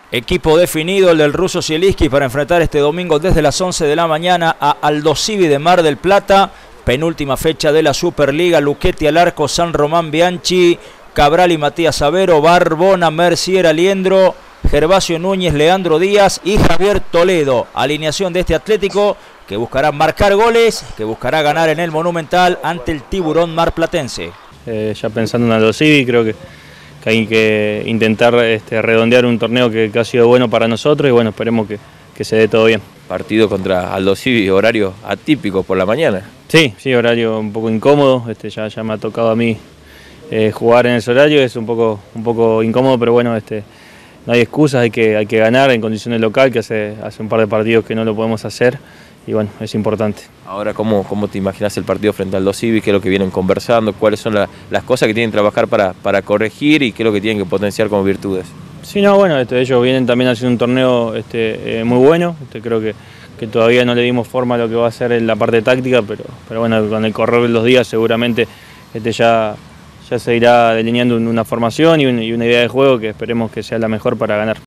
Equipo definido el del ruso Zielinski para enfrentar este domingo desde las 11 de la mañana a Aldosivi de Mar del Plata. Penúltima fecha de la Superliga. Luchetti al arco, San Román Bianchi, Cabral y Matías Avero, Barbona, Mercier, Aliendro, Gervasio Núñez, Leandro Díaz y Javier Toledo. Alineación de este Atlético que buscará marcar goles, que buscará ganar en el Monumental ante el Tiburón marplatense. Ya pensando en Aldosivi, creo que hay que intentar redondear un torneo que ha sido bueno para nosotros y bueno, esperemos que se dé todo bien. Partido contra Aldosivi, horario atípico por la mañana. Sí, horario un poco incómodo, ya me ha tocado a mí jugar en ese horario, es un poco incómodo, pero bueno, no hay excusas, hay que ganar en condiciones local, que hace un par de partidos que no lo podemos hacer y bueno, es importante. Ahora, ¿cómo te imaginas el partido frente al Aldosivi? ¿Qué es lo que vienen conversando? ¿Cuáles son las cosas que tienen que trabajar para corregir y qué es lo que tienen que potenciar como virtudes? Sí, no, bueno, ellos vienen también haciendo un torneo muy bueno, creo que todavía no le dimos forma a lo que va a ser en la parte táctica, pero bueno, con el correr de los días seguramente ya se irá delineando una formación y una idea de juego que esperemos que sea la mejor para ganar.